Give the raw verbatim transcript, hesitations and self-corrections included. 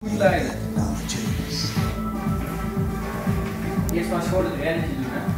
Goed leiden. Eerst maar eens gewoon het rennetje doen, hè.